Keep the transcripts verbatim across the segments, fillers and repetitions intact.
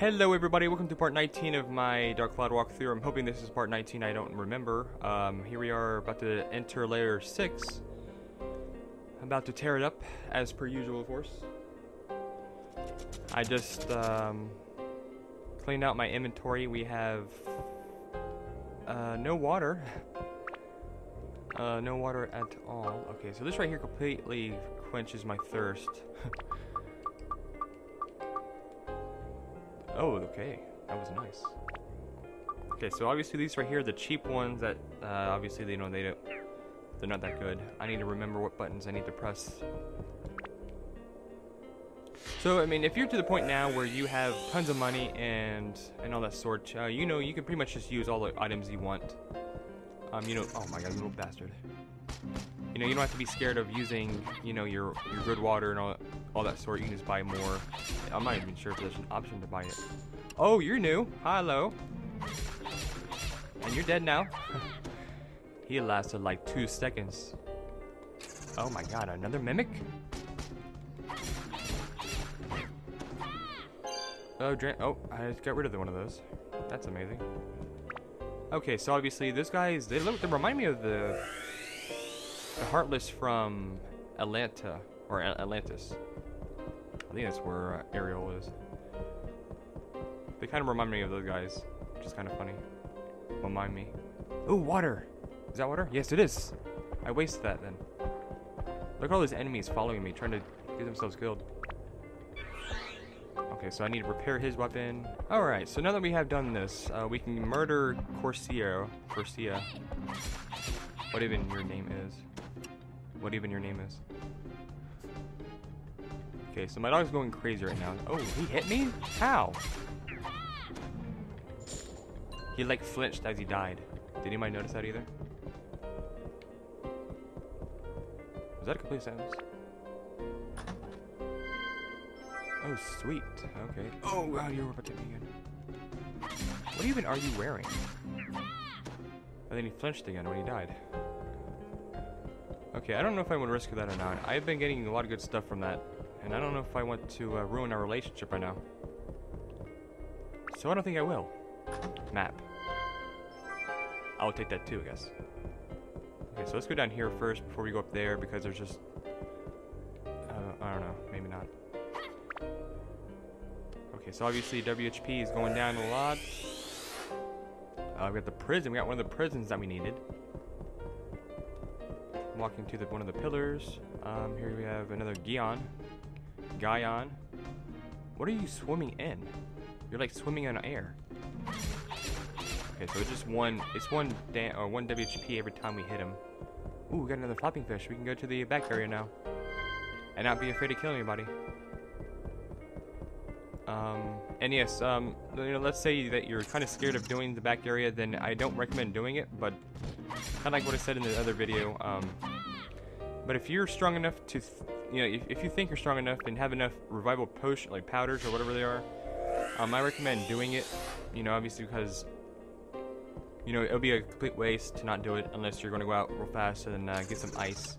Hello everybody, welcome to part nineteen of my Dark Cloud walkthrough. I'm hoping this is part nineteen, I don't remember. Um, here we are about to enter layer six. I'm about to tear it up, as per usual of course. I just um, cleaned out my inventory. We have uh, no water. Uh, no water at all. Okay, so this right here completely quenches my thirst. Oh, okay. That was nice. Okay, so obviously these right here are the cheap ones that, uh, obviously they know they don't, they're not that good. I need to remember what buttons I need to press. So, I mean, if you're to the point now where you have tons of money and, and all that sort, uh, you know, you can pretty much just use all the items you want. Um, you know, oh my god, little bastard. You know, you don't have to be scared of using, you know, your your good water and all, all that sort. You can just buy more. I'm not even sure if there's an option to buy it. Oh, you're new. Hello. And you're dead now. He lasted like two seconds. Oh my god, another mimic? Oh, dra oh, I just got rid of the, one of those. That's amazing. Okay, so obviously those guys, they look, they remind me of the the Heartless from Atlanta, or A Atlantis. I think that's where uh, Ariel is. They kind of remind me of those guys, which is kind of funny. Remind me. Ooh, water! Is that water? Yes, it is! I wasted that then. Look at all these enemies following me, trying to get themselves killed. Okay, so I need to repair his weapon. Alright, so now that we have done this, uh, we can murder Corsia. Corsia. What even your name is. What even your name is. Okay, so my dog's going crazy right now. Oh, he hit me? How? He like flinched as he died. Did anybody notice that either? Was that a complete sentence? Oh, sweet. Okay. Oh, wow, you were about to hit me again. What even are you wearing? And then he flinched again when he died. Okay, I don't know if I want to risk that or not. I've been getting a lot of good stuff from that, and I don't know if I want to uh, ruin our relationship right now. So I don't think I will. Map. I'll take that too, I guess. Okay, so let's go down here first before we go up there, because there's just... Uh, I don't know, maybe not. Okay, so obviously W H P is going down a lot. Uh, we got the prison. We got one of the prisons that we needed. Walking to the one of the pillars. Um, here we have another Gion. Gion. What are you swimming in? You're like swimming in air. Okay, so it's just one. It's one da or one W H P every time we hit him. Ooh, we got another flopping fish. We can go to the back area now, and not be afraid to kill anybody. Um, and yes, um, you know, let's say that you're kind of scared of doing the back area, then I don't recommend doing it, but kind of like what I said in the other video, um, but if you're strong enough to, th you know, if, if you think you're strong enough and have enough revival potion, like powders or whatever they are, um, I recommend doing it, you know, obviously because, you know, it'll be a complete waste to not do it unless you're going to go out real fast and uh, get some ice.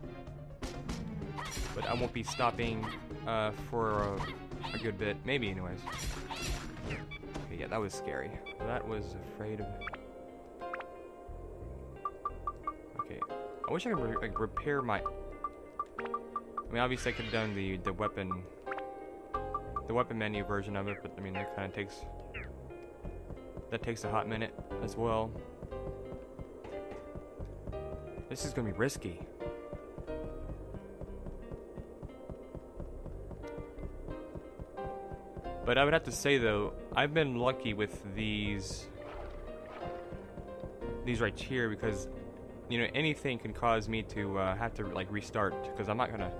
But I won't be stopping, uh, for, uh, a good bit, maybe anyways. Okay, yeah, that was scary. That was afraid of it. Okay, I wish I could re like repair my. I mean, obviously I could have done the the weapon, the weapon menu version of it, but I mean that kind of takes that takes a hot minute as well. This is gonna be risky. But I would have to say though, I've been lucky with these these right here because, you know, anything can cause me to uh, have to like restart because I'm not gonna.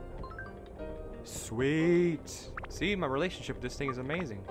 Sweet. See, my relationship with this thing is amazing.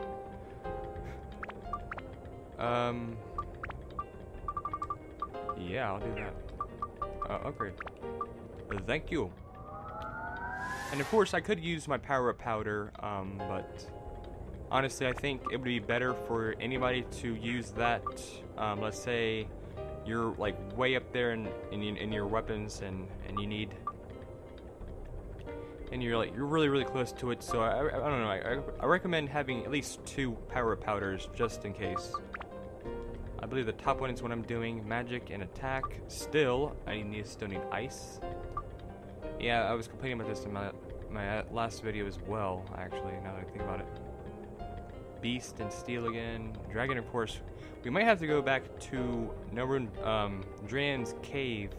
Um. Yeah, I'll do that. Uh, upgrade. Uh, thank you. And of course, I could use my power-up powder, um, but. Honestly, I think it would be better for anybody to use that. Um, let's say you're like way up there in, in, in your weapons and, and you need and you're like you're really really close to it. So I, I, I don't know. I, I recommend having at least two power powders just in case. I believe the top one is what I'm doing, magic and attack. Still, I need still need ice. Yeah, I was complaining about this in my my last video as well. Actually, now that I think about it, beast and steel again. Dragon, of course. We might have to go back to Norun um, Dran's cave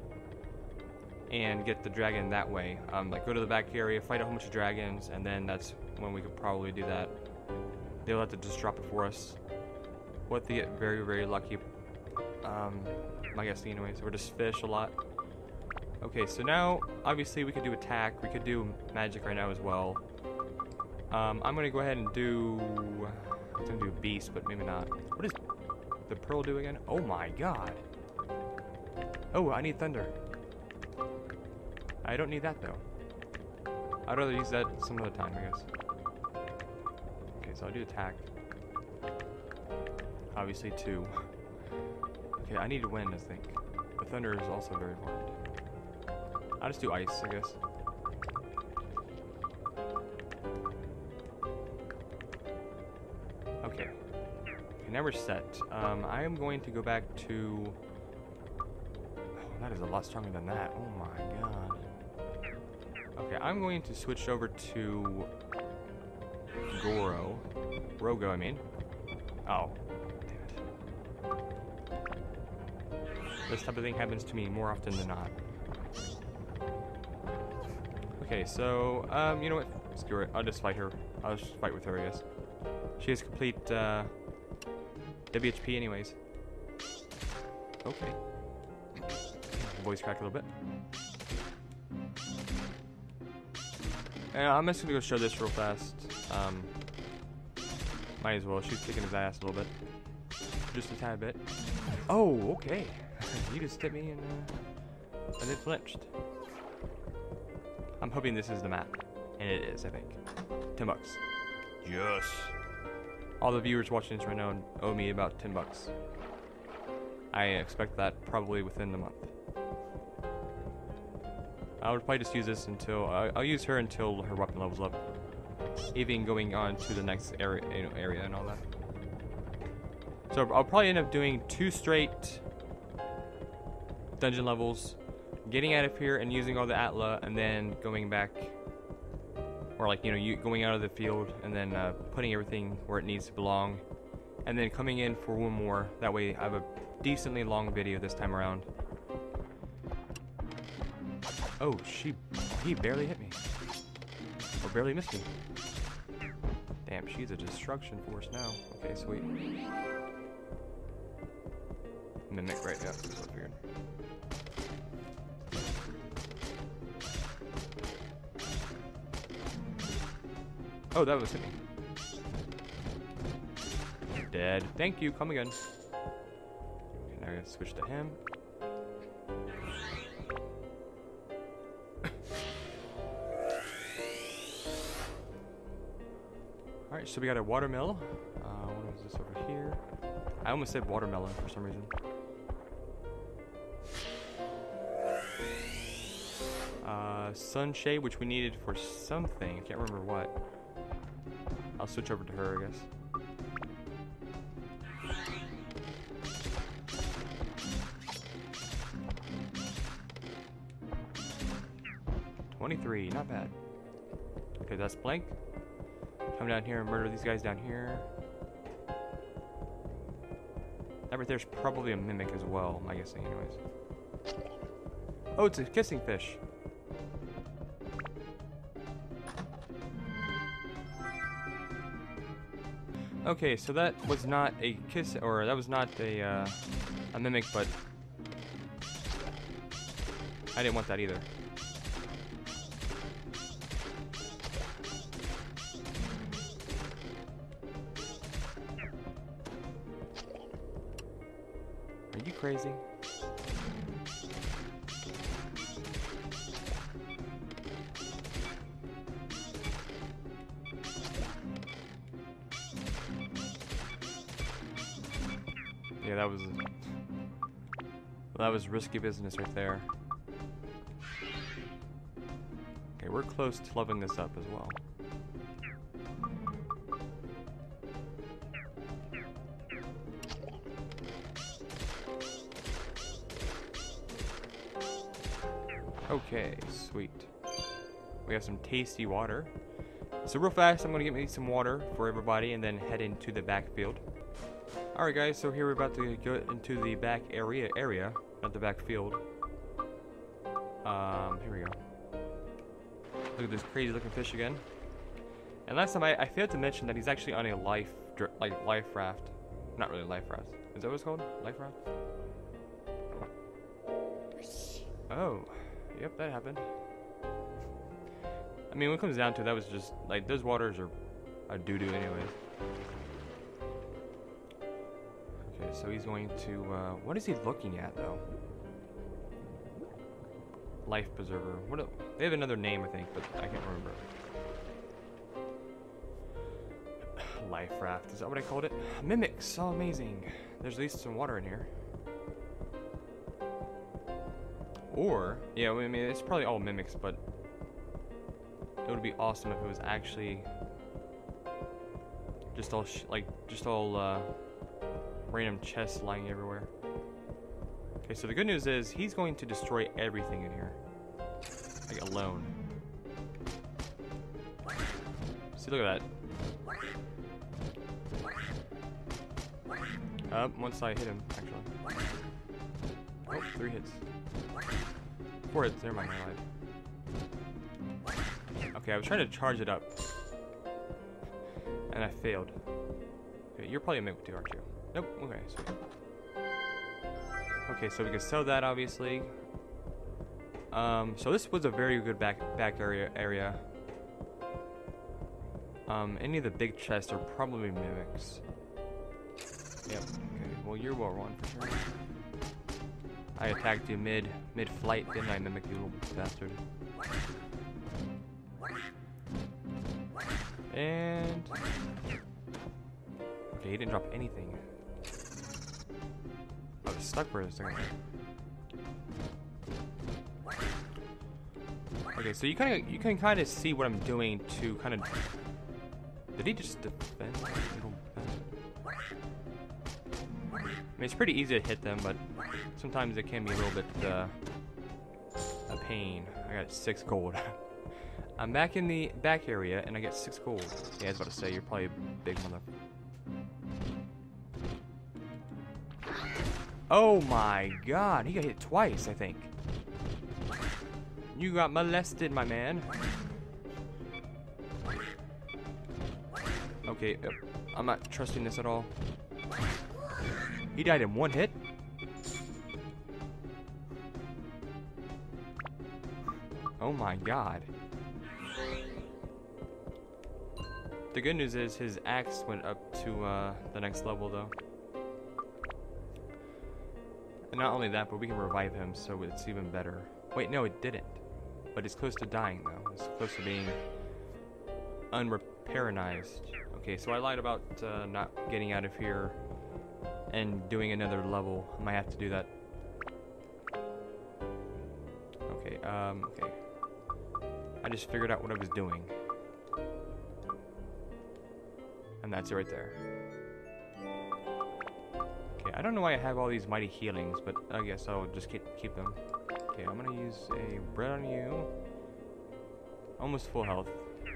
and get the dragon that way. Um, like go to the back area, fight a whole bunch of dragons, and then that's when we could probably do that. They'll have to just drop it for us. What they get very very lucky. Um, I guess anyways, we're just fish a lot. Okay, so now obviously we could do attack. We could do magic right now as well. Um, I'm gonna go ahead and do. I'm gonna do beast, but maybe not. What does the pearl do again? Oh my god. Oh, I need thunder. I don't need that though. I'd rather use that some other time, I guess. Okay, so I'll do attack. Obviously two. Okay, I need wind, I think. The thunder is also very important. I'll just do ice, I guess. Okay. Okay, now we're set. Um, I am going to go back to... Oh, that is a lot stronger than that. Oh my god. Okay, I'm going to switch over to... Goro. Rogo, I mean. Oh. This type of thing happens to me more often than not. Okay, so, um, you know what? Screw it. I'll just fight her. I'll just fight with her, I guess. She has complete, uh, W H P anyways. Okay. Voice crack a little bit. And I'm just gonna go show this real fast. Um, might as well. She's kicking his ass a little bit. Just a tad bit. Oh, okay. You just hit me and, uh, and it flinched. I'm hoping this is the map. And it is, I think. ten bucks. Yes. All the viewers watching this right now owe me about ten bucks. I expect that probably within the month. I would probably just use this until, uh, I'll use her until her weapon levels up. Even going on to the next area, you know, area and all that. So I'll probably end up doing two straight dungeon levels, getting out of here and using all the Atla, and then going back, or like, you know, you going out of the field and then uh, putting everything where it needs to belong, and then coming in for one more. That way I have a decently long video this time around. Oh, she, he barely hit me, or barely missed me. Damn, she's a destruction force now. Okay, sweet. Mimic, right? Yeah, that's what I figured. Oh, that was hitting. Dead. Thank you. Come again. Okay, now I'm gonna switch to him. Alright, so we got a watermill. Uh, what is this over here? I almost said watermelon for some reason. Uh, sunshade, which we needed for something. I can't remember what. I'll switch over to her, I guess. twenty-three, not bad. Okay, that's blank. Come down here and murder these guys down here. That right there's probably a mimic as well, I'm guessing, anyways. Oh, it's a kissing fish. Okay, so that was not a kiss, or that was not a uh, a mimic, but I didn't want that either. Are you crazy? Yeah, that was that was risky business right there. Okay, Okay, we're close to leveling this up as well. Okay, sweet. We have some tasty water. So real fast, I'm gonna get me some water for everybody and then head into the backfield. Alright guys, so here we're about to go into the back area, area, not the backfield. Um, here we go. Look at this crazy looking fish again. And last time I, I failed to mention that he's actually on a life, like life raft. Not really life raft. Is that what it's called? Life raft? Oh. Yep, that happened. I mean, when it comes down to it, that was just, like, those waters are, are doo-doo anyways. Okay, so he's going to, uh, what is he looking at, though? Life preserver. What? A, they have another name, I think, but I can't remember. Life raft. Is that what I called it? Mimics. Oh, amazing. There's at least some water in here. Or, yeah, I mean, it's probably all mimics, but it would be awesome if it was actually just all, sh like, just all, uh, random chests lying everywhere. Okay, so the good news is he's going to destroy everything in here. Like, alone. See, look at that. Uh, once I hit him, actually. Oh, three hits. Four hits, never mind, my life. Okay, I was trying to charge it up. And I failed. Okay, you're probably a mimic too, aren't you? Nope, okay, sweet. Okay, so we can sell that, obviously. Um, so this was a very good back back area area. Um, any of the big chests are probably mimics. Yep. Okay. Well, you're well run for sure. I attacked you mid mid flight, didn't I, mimic, you little bastard? And okay, he didn't drop anything. I was stuck for a second. Okay, so you kind of you can kind of see what I'm doing to kind of. Did he just defend? I mean, it's pretty easy to hit them, but sometimes it can be a little bit uh, a pain. I got six gold. I'm back in the back area, and I get six gold. Yeah, I was about to say, you're probably a big mother. Oh my god, he got hit twice, I think. You got molested, my man. Okay, uh, I'm not trusting this at all. He died in one hit? Oh my god. The good news is his axe went up to uh, the next level, though. And not only that, but we can revive him, so it's even better. Wait, no, it didn't. But it's close to dying, though. It's close to being unrepairinized. Okay, so I lied about uh, not getting out of here and doing another level. I might have to do that. Okay, um, okay. I just figured out what I was doing. And that's it right there. Okay, I don't know why I have all these mighty healings, but I guess I'll just keep, keep them. Okay, I'm gonna use a bread on you. Almost full health.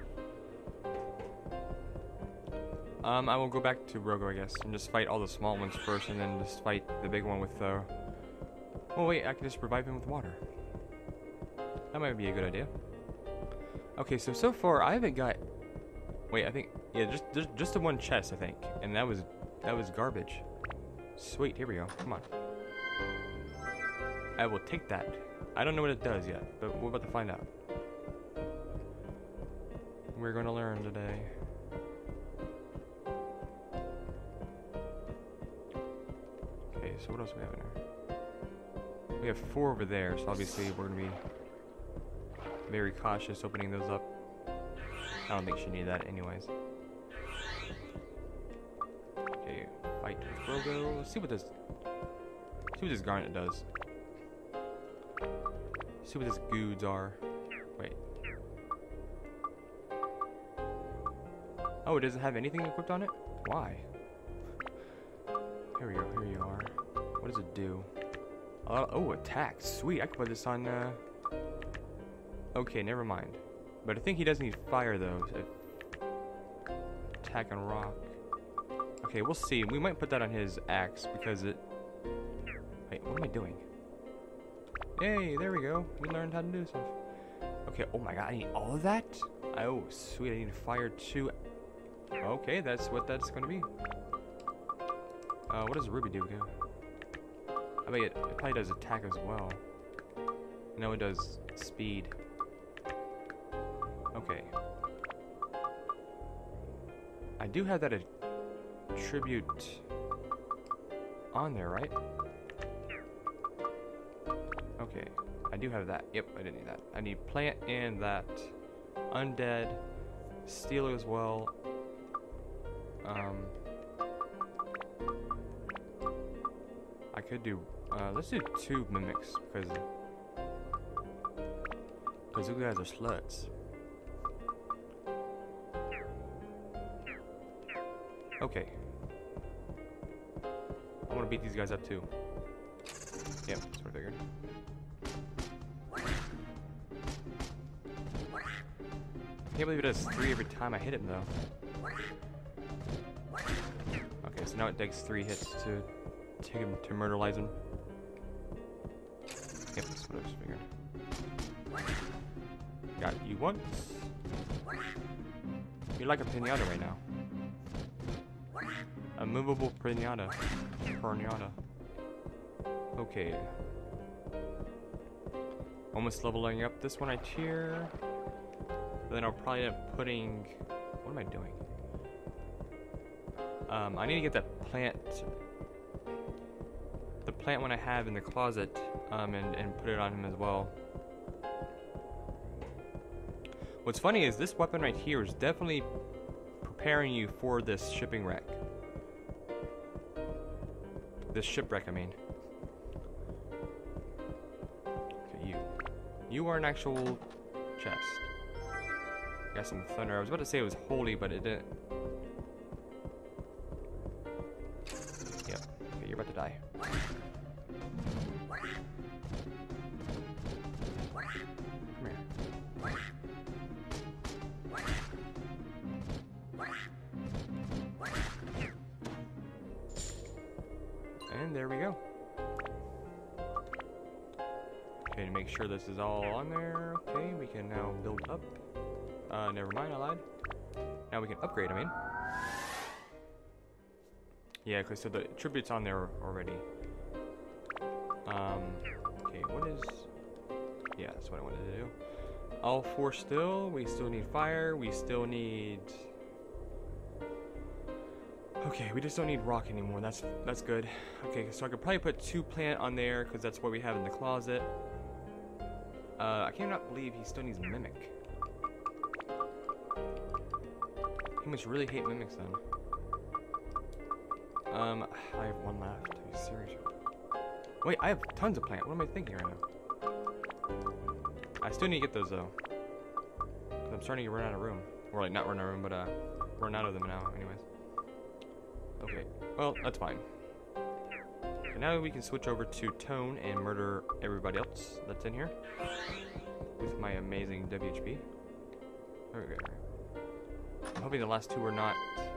Um, I will go back to Rogo, I guess, and just fight all the small ones first, and then just fight the big one with, uh... oh wait, I can just revive him with water. That might be a good idea. Okay, so, so far, I haven't got... Wait, I think... Yeah, just, just, just the one chest, I think. And that was, that was garbage. Sweet, here we go. Come on. I will take that. I don't know what it does yet, but we're about to find out. We're going to learn today. Okay, so what else do we have in here? We have four over there, so obviously we're going to be very cautious opening those up. I don't think she needed that anyways. Okay, fight with Rogo. Let's see what this... see what this garnet does. See what these goods are. Wait. Oh, it doesn't have anything equipped on it? Why? Here we go, here you are. What does it do? Uh, oh, attack. Sweet, I can put this on, uh... Okay, never mind. But I think he does need fire, though. So attack on rock. Okay, we'll see. We might put that on his axe, because it... Wait, what am I doing? Hey, there we go. We learned how to do stuff. Okay, oh my god, I need all of that? Oh, sweet, I need fire too. Okay, that's what that's gonna be. Uh, what does Ruby do again? I bet it, it probably does attack as well. No, it does speed. Okay. I do have that attribute on there, right? Okay, I do have that. Yep, I didn't need that. I need plant and that. Undead. Steel as well. Um... I could do, uh, let's do two mimics, because, because you guys are sluts. Okay. I want to beat these guys up too. Yep, that's what I figured. I can't believe it does three every time I hit him though. Okay, so now it takes three hits to take him to murderize him. Yep, that's what I was figuring. Got you once. You're like a pinata right now. A movable pinata. Pinata. Okay. Almost leveling up this one right here. Then I'll probably end up putting... What am I doing? Um, I need to get that plant... The plant one I have in the closet, um, and, and put it on him as well. What's funny is this weapon right here is definitely preparing you for this shipping wreck. This shipwreck, I mean. Okay, you. You are an actual chest. Got some thunder. I was about to say it was holy, but it didn't. Yep. Okay, you're about to die. Come here. And there we go. Okay, to make sure this is all on there. Okay, we can now build up. Uh, never mind, I lied. Now we can upgrade, I mean. Yeah, because so the tribute's on there already. Um, okay, what is... Yeah, that's what I wanted to do. All four still. We still need fire. We still need... Okay, we just don't need rock anymore. That's that's good. Okay, so I could probably put two plant on there because that's what we have in the closet. Uh, I cannot believe he still needs mimic. He must really hate mimics then. Um, I have one left. Are you serious? Wait, I have tons of plant. What am I thinking right now? I still need to get those though. Cause I'm starting to run out of room. Or like not run out of room, but uh, run out of them now. Anyways. Okay. Well, that's fine. Okay, now we can switch over to Tone and murder everybody else that's in here with my amazing W H P. There we go. I'm hoping the last two are not.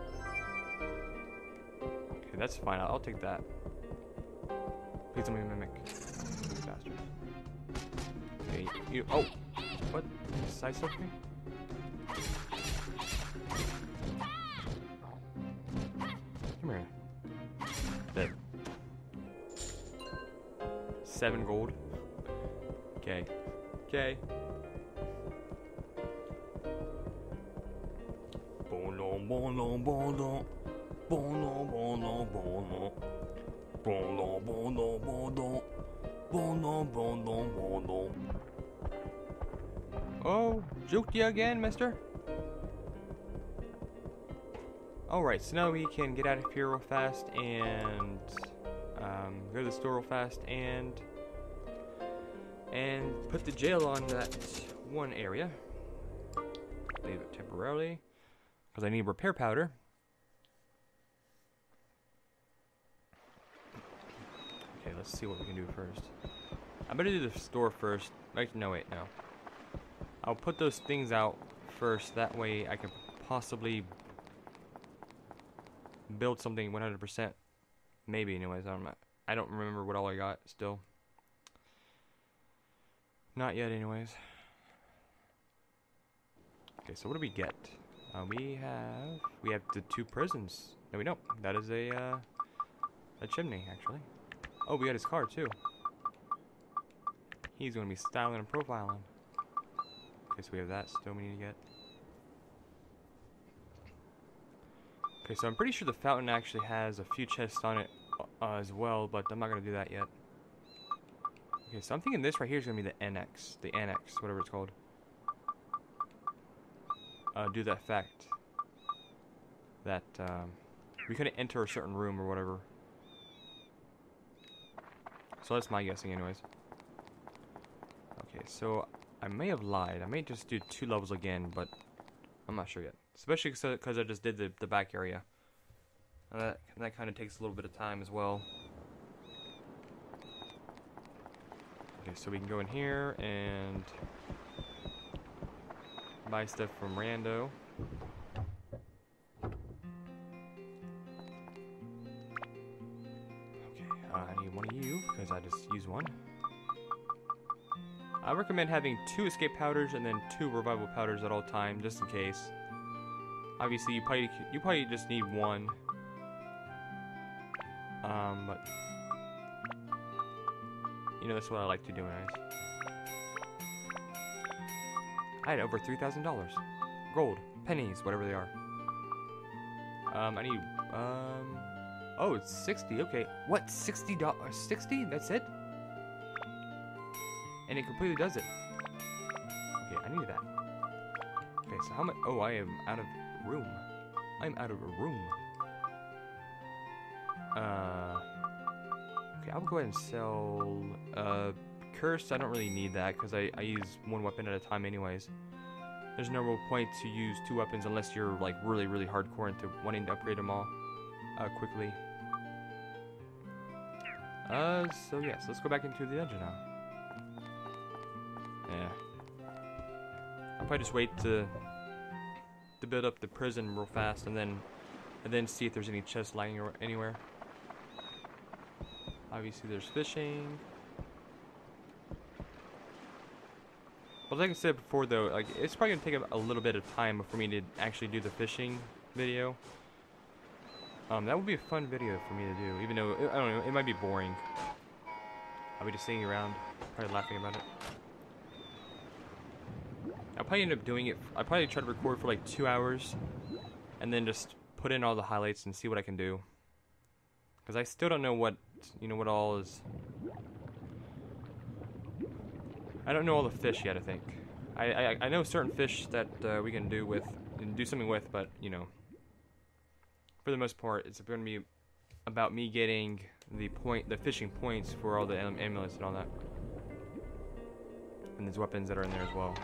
Okay, that's fine. I'll, I'll take that. Please don't be a mimic. You bastard. Okay, you. Oh! What? Sidestep me? Come here. Dead. Seven gold. Okay. Okay. Bono, bono, bono. Bono, bono, bono. Bono, bono, bono. Bono, bono, bono. Oh, juked you again, mister? Alright, so now we can get out of here real fast and um, go to the store real fast and and put the jail on that one area. Leave it temporarily. Because I need repair powder. Okay, let's see what we can do first. I'm gonna do the store first. Like, no, wait, no. I'll put those things out first. That way I can possibly build something one hundred percent. Maybe, anyways. I don't know. I don't remember what all I got still. Not yet, anyways. Okay, so what do we get? Uh, we have we have the two prisons. No, we don't. That is a uh, a chimney, actually. Oh, we got his car too. He's gonna be styling and profiling. Okay, so we have that still we need to get. Okay, so I'm pretty sure the fountain actually has a few chests on it uh, as well, but I'm not gonna do that yet. Okay, so I'm thinking this right here is gonna be the annex, the annex, whatever it's called. Uh, do that fact that um, we couldn't enter a certain room or whatever. So that's my guessing, anyways. Okay, so I may have lied. I may just do two levels again, but I'm not sure yet. Especially because I just did the, the back area. And that, that kind of takes a little bit of time as well. Okay, so we can go in here and buy stuff from Rando. Okay, uh, I need one of you because I just used one. I recommend having two escape powders and then two revival powders at all times, just in case. Obviously, you probably you probably just need one. Um, but you know that's what I like to do, anyways. I had over three thousand dollars, gold, pennies, whatever they are. Um, I need um. Oh, it's sixty. Okay, what? Sixty dollars? Sixty? That's it? And it completely does it. Okay, I need that. Okay, so how much? Oh, I am out of room. I'm out of a room. Uh. Okay, I'll go ahead and sell. Uh, cursed. I don't really need that because I I use one weapon at a time, anyways. There's no real point to use two weapons unless you're like really really hardcore into wanting to upgrade them all uh, quickly. Uh, so yes, let's go back into the dungeon now. Yeah. I'll probably just wait to to build up the prison real fast and then and then see if there's any chests lying or anywhere. Obviously there's fishing. But like I said before though, like it's probably gonna take a, a little bit of time for me to actually do the fishing video. Um, that would be a fun video for me to do, even though I don't know, it might be boring. I'll be just sitting around, probably laughing about it. I'll probably end up doing it. I'll probably try to record for like two hours, and then just put in all the highlights and see what I can do. Because I still don't know what, you know, what all is. I don't know all the fish yet. I think. I I, I know certain fish that uh, we can do with, and do something with, but you know. For the most part, it's going to be about me getting the point, the fishing points for all the am amulets and all that, and there's weapons that are in there as well.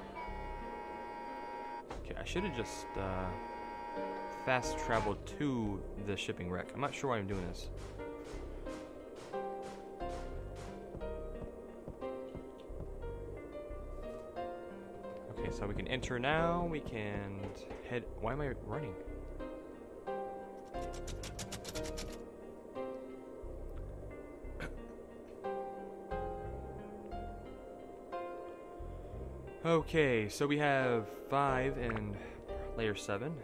Okay, I should have just uh, fast traveled to the shipping wreck. I'm not sure why I'm doing this. Okay, so we can enter now. We can head. Why am I running? Okay, so we have five and layer seven.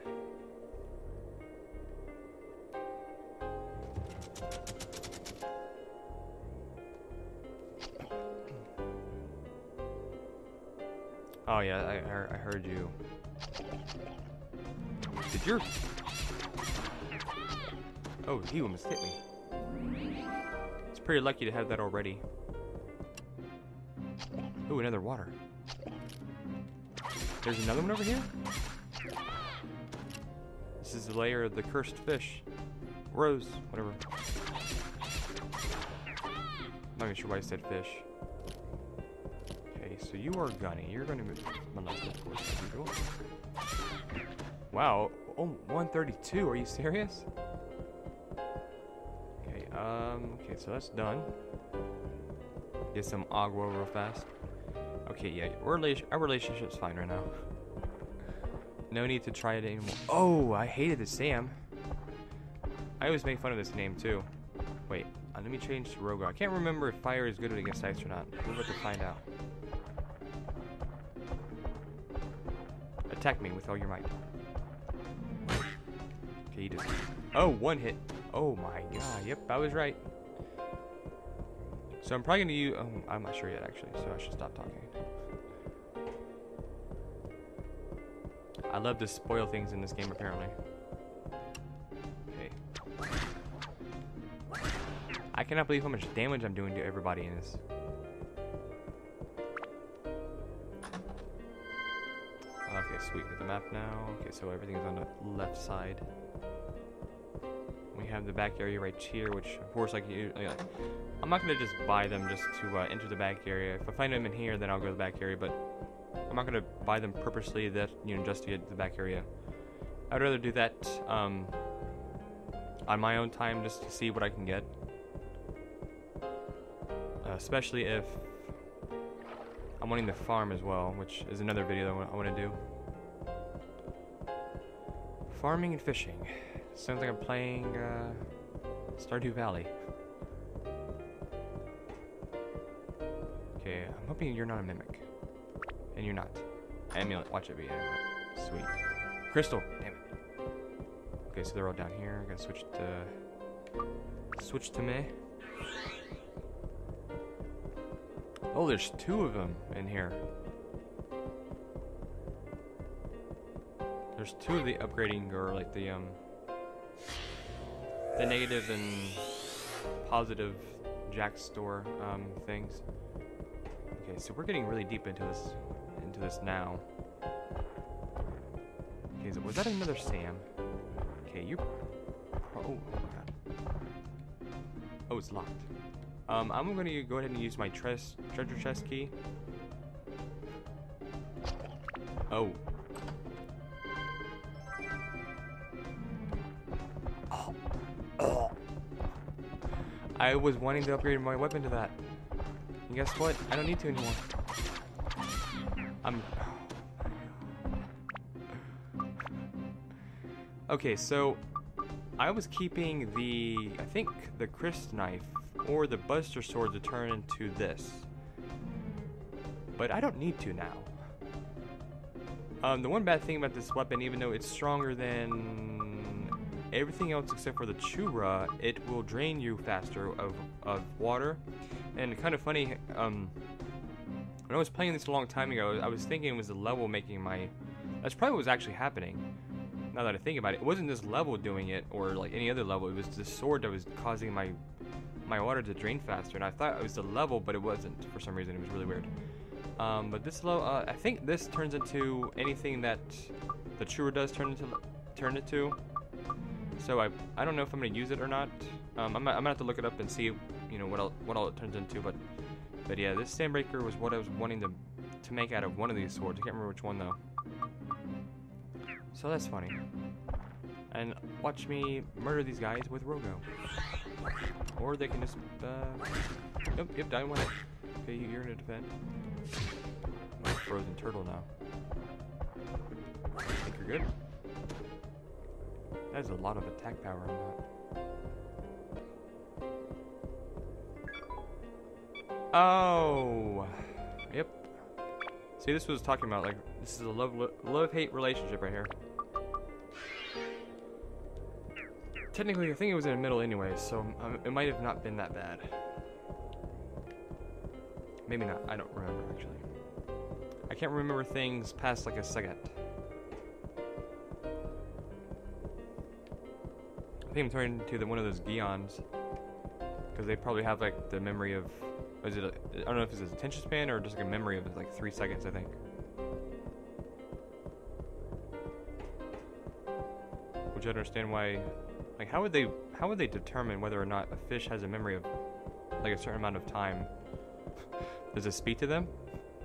Oh yeah, I, I heard you. Did your... Oh, he almost hit me. It's pretty lucky to have that already. Ooh, another water. There's another one over here? This is the layer of the cursed fish. Rose, whatever. I'm not even sure why I said fish. Okay, so you are Gunny. You're gonna move molested, of course, as usual. Wow, oh, one thirty-two. Are you serious? Okay, um, okay, so that's done. Get some agua real fast. Okay, yeah, our, rela our relationship's fine right now. No need to try it anymore. Oh, I hated this Sam. I always make fun of this name too. Wait, uh, let me change to Rogo. I can't remember if fire is good against ice or not. We're about to find out. Attack me with all your might. Okay, you just. Oh, one hit. Oh my god. Yep, I was right. So I'm probably gonna use. Um, I'm not sure yet, actually. So I should stop talking. I love to spoil things in this game, apparently. Okay. I cannot believe how much damage I'm doing to everybody in this. Okay, sweet. With the map now. Okay, so everything is on the left side. We have the back area right here, which, of course, like you, like, I'm not gonna just buy them just to uh, enter the back area. If I find them in here, then I'll go to the back area. But I'm not gonna buy them purposely, that you know, just to get to the back area. I'd rather do that um, on my own time, just to see what I can get. Uh, especially if I'm wanting to farm as well, which is another video that I want to do. Farming and fishing. Sounds like I'm playing uh, Stardew Valley. Okay, I'm hoping you're not a mimic. And you're not. Amulet, watch it be amulet. Sweet. Crystal, damn it. Okay, so they're all down here. I gotta switch to... Switch to me. Oh, there's two of them in here. There's two of the upgrading, or like the, um... the negative and positive Jack store um, things. Okay, so we're getting really deep into this into this now. Okay, so was that another Sam? Okay, you. Oh, oh my god. Oh, it's locked. Um, I'm gonna go ahead and use my tres treasure chest key. Oh. I was wanting to upgrade my weapon to that. And guess what? I don't need to anymore. I'm... Okay, so... I was keeping the... I think the Crisp knife or the Buster sword to turn into this. But I don't need to now. Um, the one bad thing about this weapon, even though it's stronger than... everything else except for the Chura, it will drain you faster of, of water. And kind of funny, um, when I was playing this a long time ago, I was thinking it was the level making my... That's probably what was actually happening, now that I think about it. It wasn't this level doing it, or like any other level. It was the sword that was causing my my water to drain faster. And I thought it was the level, but it wasn't for some reason. It was really weird. Um, but this level, uh, I think this turns into anything that the Chura does turn into turn it to. So I I don't know if I'm gonna use it or not. Um, I'm, I'm gonna have to look it up and see, you know, what all, what all it turns into. But but yeah, this Sandbreaker was what I was wanting to to make out of one of these swords. I can't remember which one though. So that's funny. And watch me murder these guys with Rogo. Or they can just uh, yep yep die one. Okay, you're gonna defend. I'm a frozen turtle now. I think you're good. That's a lot of attack power on that. Oh, yep. See, this was talking about, like, this is a love love-hate relationship right here. Technically, I think it was in the middle anyway, so um, it might have not been that bad. Maybe not. I don't remember actually. I can't remember things past like a second. I think I'm turning into the, one of those Geons, because they probably have like the memory of, is it a, I don't know if it's a attention span or just like a memory of like three seconds, I think. Which I understand why, like how would they, how would they determine whether or not a fish has a memory of like a certain amount of time? Does it speak to them?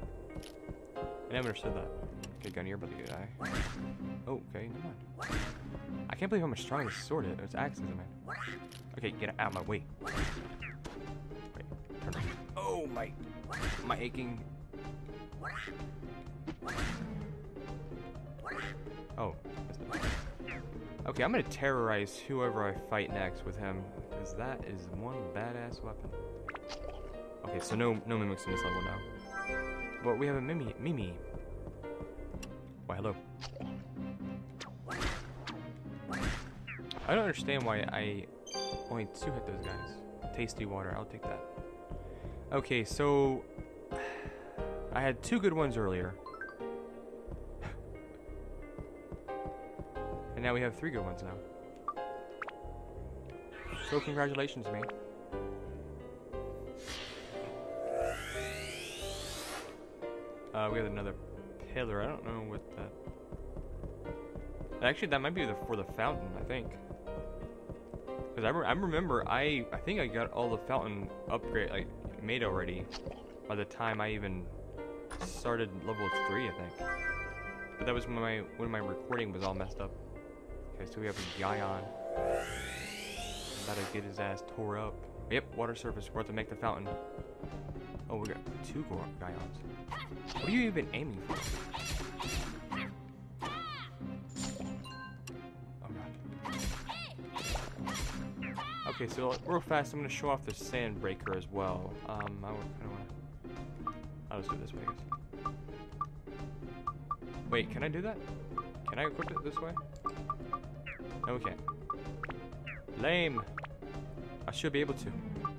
I never understood that. Okay, Gunny, you're about to die. Oh, okay, never mind. I can't believe how much stronger this sword is. It's axe is, man. Okay, get out of my way. Wait, turn around. Oh, my, my aching. Oh. Okay, I'm gonna terrorize whoever I fight next with him, because that is one badass weapon. Okay, so no no mimics in this level now. But we have a Mimi. Mimi. Why, hello. I don't understand why I only two hit those guys. Tasty water, I'll take that. Okay, so I had two good ones earlier. And now we have three good ones now. So congratulations, man. Uh, we have another pillar. I don't know what that... Actually, that might be the, for the fountain, I think. Because I, re I remember, I I think I got all the fountain upgrade like made already by the time I even started level three, I think. But that was when my when my recording was all messed up. Okay, so we have a Guyon. About to get his ass tore up. Yep, water surface. We're about to make the fountain. Oh, we got two Guyons. What are you even aiming for? Oh god. Okay, so real fast, I'm gonna show off the sand breaker as well. Um, I don't wanna. I'll just do it this way, I guess. Wait, can I do that? Can I equip it this way? No, we can't. Lame. I should be able to.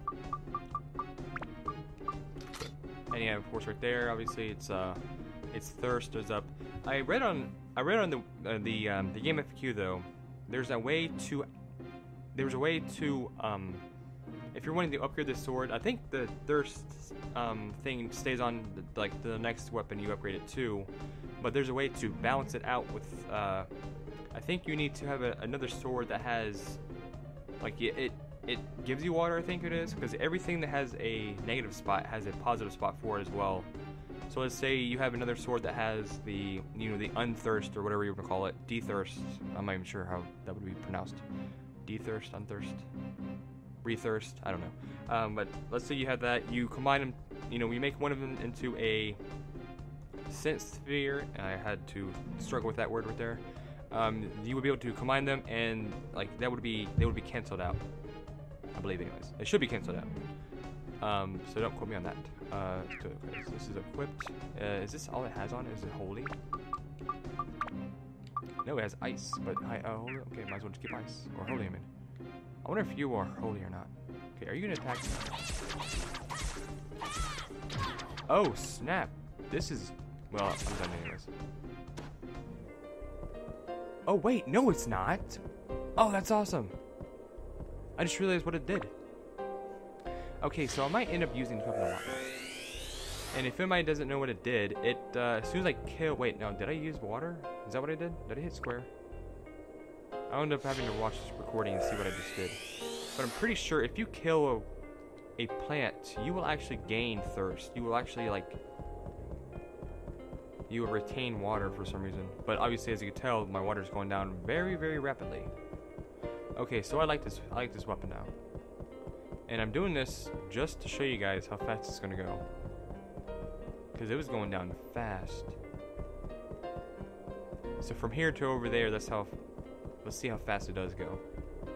And yeah, of course, right there. Obviously, it's uh, its thirst is up. I read on I read on the uh, the um, the game F A Q though. There's a way to there's a way to um, if you're wanting to upgrade the sword. I think the thirst um thing stays on the, like the next weapon you upgrade it to, but there's a way to balance it out with. Uh, I think you need to have a, another sword that has like it. it It gives you water, I think it is, because everything that has a negative spot has a positive spot for it as well. So let's say you have another sword that has the, you know, the unthirst or whatever you want to call it, dethirst. I'm not even sure how that would be pronounced. Dethirst, unthirst, rethirst. I don't know. Um, but let's say you have that. You combine them. You know, we make one of them into a scent sphere. And I had to struggle with that word right there. Um, you would be able to combine them, and like that would be they would be canceled out. I believe, anyways. It should be canceled out. Um, so don't quote me on that. Uh, so this is equipped. Uh, is this all it has on? Is it holy? No, it has ice. But I, uh, holy. Okay, might as well just keep ice or holy. I mean, I wonder if you are holy or not. Okay, are you gonna attack me? Oh snap! This is well. I'm done anyways. Oh wait, no, it's not. Oh, that's awesome. I just realized what it did. Okay, so I might end up using this weapon a lot. And if anybody doesn't know what it did, it, uh, as soon as I kill... Wait, no, did I use water? Is that what I did? Did I hit square? I'll end up having to watch this recording and see what I just did. But I'm pretty sure if you kill a, a plant, you will actually gain thirst. You will actually, like... You will retain water for some reason. But obviously, as you can tell, my water is going down very, very rapidly. Okay, so I like this. I like this weapon now, and I'm doing this just to show you guys how fast it's gonna go, because it was going down fast. So from here to over there, that's how. Let's see how fast it does go.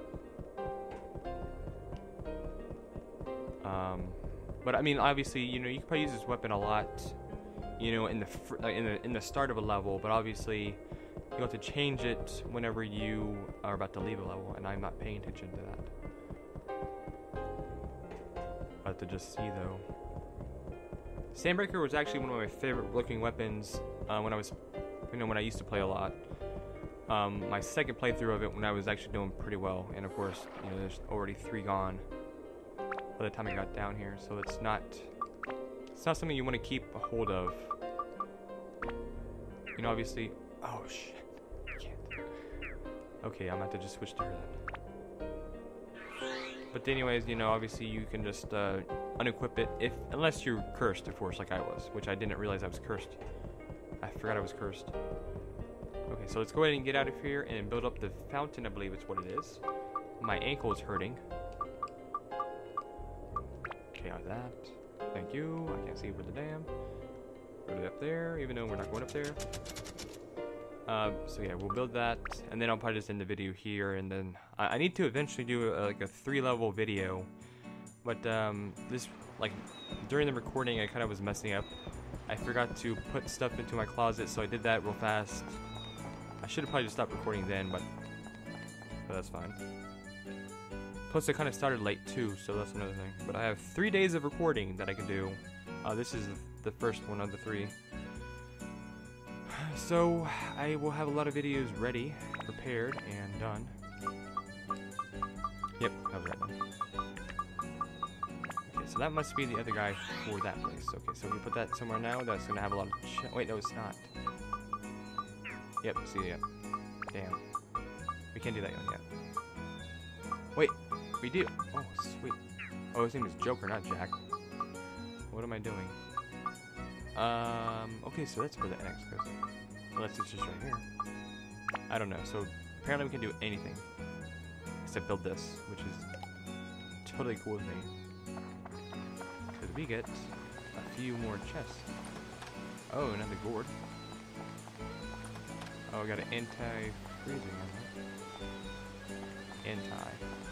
Um, but I mean, obviously, you know, you can probably use this weapon a lot, you know, in the fr in the in the start of a level. But obviously, you have to change it whenever you are about to leave a level, and I'm not paying attention to that. I have to just see though. Sandbreaker was actually one of my favorite looking weapons uh, when I was, you know, when I used to play a lot. Um, my second playthrough of it when I was actually doing pretty well, and of course, you know, there's already three gone by the time I got down here, so it's not, it's not something you want to keep a hold of. You know, obviously. Oh shit. Okay, I'm gonna have to just switch to her then. But anyways, you know, obviously you can just uh, unequip it if, unless you're cursed, of course, like I was, which I didn't realize I was cursed. I forgot I was cursed. Okay, so let's go ahead and get out of here and build up the fountain, I believe it's what it is. My ankle is hurting. Okay, on that. Thank you. I can't see for the dam. Put it up there, even though we're not going up there. Uh, so yeah, we'll build that, and then I'll probably just end the video here, and then I, I need to eventually do a, like a three-level video, but um, this, like, during the recording I kind of was messing up. I forgot to put stuff into my closet, so I did that real fast. I should have probably just stopped recording then, but, but that's fine. Plus I kind of started late too, so that's another thing. But I have three days of recording that I can do. Uh, this is the first one of the three. So I will have a lot of videos ready, prepared, and done. Yep, that was that done. Okay, so that must be the other guy for that place. Okay, so we put that somewhere now. That's gonna have a lot of ch- wait, no, it's not. Yep, see, yep. Damn. We can't do that one yet. Wait, we do. Oh, sweet. Oh, his name is Joker, not Jack. What am I doing? Um, okay, so that's where the X goes. Unless it's just right here. I don't know. So apparently we can do anything except build this, which is totally cool with me. Because we get a few more chests. Oh, another gourd. Oh, we got an anti-freezing on that. Anti.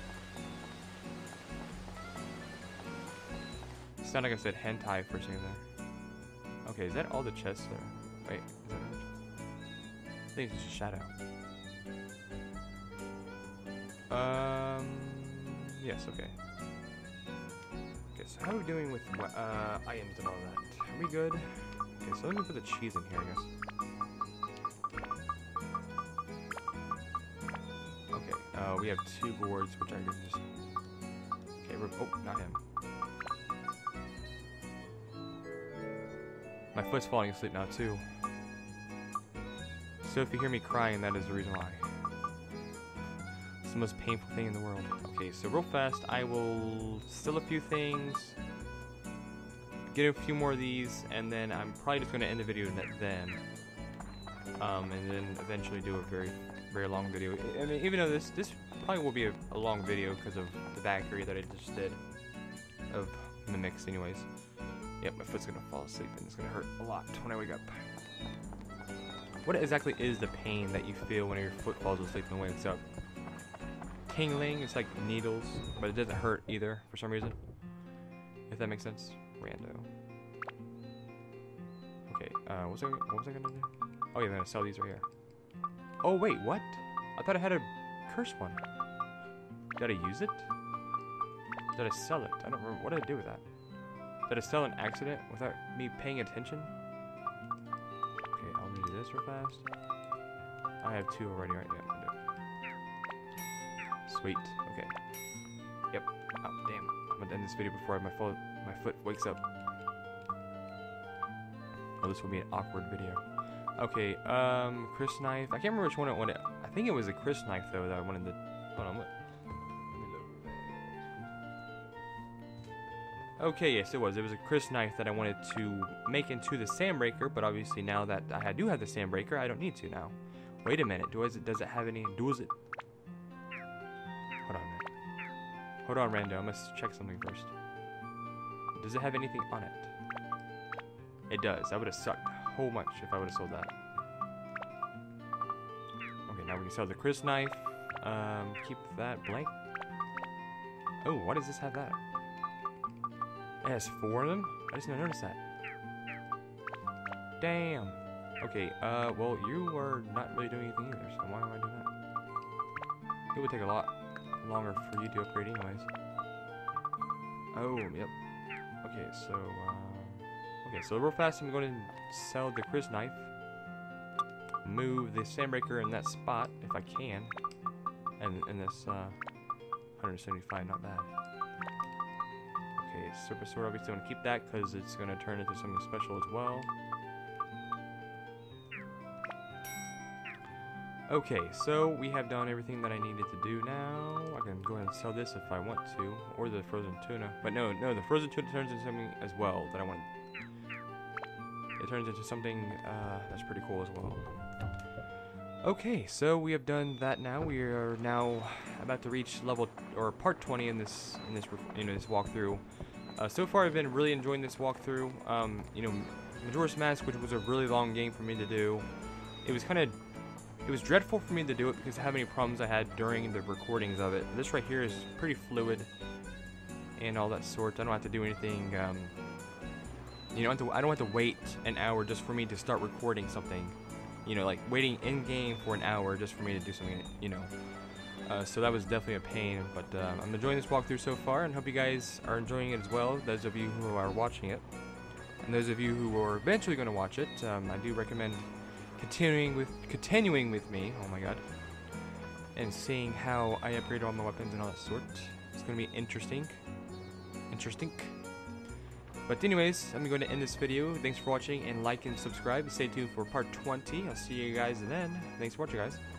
It sounded like I said hentai for a second there. Okay, is that all the chests there? Wait, is that all the chests? I think it's just a shadow. Um, yes, okay. Okay, so how are we doing with uh, items and all that? Are we good? Okay, so let me put the cheese in here, I guess. Okay, uh, we have two gourds, which I can just... Okay, we're... Oh, not him. My foot's falling asleep now, too. So if you hear me crying, that is the reason why. It's the most painful thing in the world. Okay, so real fast, I will steal a few things, get a few more of these, and then I'm probably just going to end the video then. Um, and then eventually do a very, very long video. I mean, even though this, this probably will be a, a long video because of the bakery that I just did of mimics anyways. Yep, my foot's going to fall asleep and it's going to hurt a lot when I wake up. What exactly is the pain that you feel when your foot falls asleep and wakes up? Tingling, it's like needles, but it doesn't hurt either for some reason. If that makes sense. Rando. Okay, uh, what was I, what was I gonna do? Oh yeah, I'm gonna sell these right here. Oh wait, what? I thought I had a curse one. Did I use it? Did I sell it? I don't remember. What did I do with that? Did I sell an accident without me paying attention? Okay, I'll do this real fast. I have two already right now. Sweet. Okay. Yep. Oh, damn. I'm gonna end this video before my, fo my foot wakes up. Oh, this will be an awkward video. Okay, um, Chris knife. I can't remember which one I wanted. I think it was a Chris knife, though, that I wanted to... Hold on, what? Okay, yes, it was. It was a Chris knife that I wanted to make into the sandbreaker, but obviously now that I do have the sandbreaker, I don't need to now. Wait a minute. Do it, does it have any... Does it... Hold on a minute. Hold on, Rando. I must check something first. Does it have anything on it? It does. That would have sucked whole much if I would have sold that. Okay, now we can sell the Chris knife. Um, keep that blank. Oh, why does this have that? It has four of them? I just didn't notice that. Damn. Okay, uh, well, you are not really doing anything either, so why am I doing that? It would take a lot longer for you to upgrade anyways. Oh, yep. Okay, so, um... Okay, so real fast, I'm going to sell the Chris knife. Move the sandbreaker in that spot, if I can. And in this, uh, one seventy-five, not bad. Okay, Serpent Sword, obviously I want to keep that, because it's going to turn into something special as well. Okay, so we have done everything that I needed to do now. I can go ahead and sell this if I want to, or the frozen tuna. But no, no, the frozen tuna turns into something as well that I want. It turns into something uh, that's pretty cool as well. Okay, so we have done that now. We are now about to reach level, or part twenty in this, in this, you know, this walkthrough. Uh, so far I've been really enjoying this walkthrough. Um, you know, Majora's Mask, which was a really long game for me to do. It was kind of, it was dreadful for me to do it because of how many problems I had during the recordings of it. This right here is pretty fluid and all that sort. I don't have to do anything, um, you know, I don't have to, I don't have to wait an hour just for me to start recording something. You know, like waiting in-game for an hour just for me to do something, you know. Uh, so that was definitely a pain, but uh, I'm enjoying this walkthrough so far and hope you guys are enjoying it as well, those of you who are watching it. And those of you who are eventually going to watch it, um, I do recommend continuing with continuing with me, oh my god, and seeing how I upgrade all my weapons and all that sort. It's going to be interesting. Interesting. But anyways, I'm going to end this video. Thanks for watching, and like and subscribe. Stay tuned for part twenty. I'll see you guys then. Thanks for watching, guys.